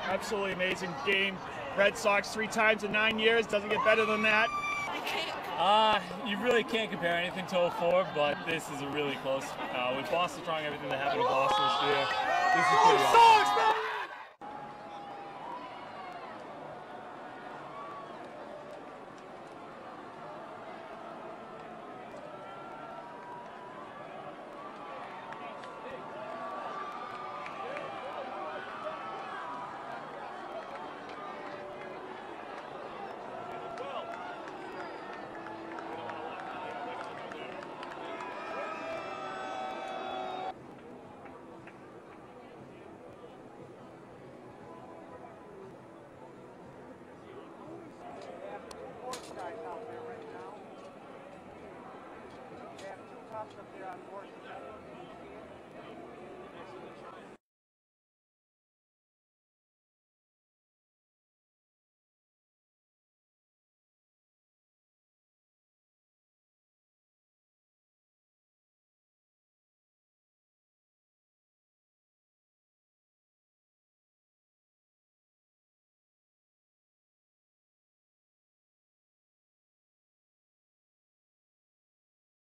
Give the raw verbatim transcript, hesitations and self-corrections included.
Absolutely amazing game. Red Sox three times in nine years. Doesn't get better than that. Uh, you really can't compare anything to oh four, but this is a really close. Uh, with Boston trying everything that happened to Boston this year, this is pretty awesome. Up there on board.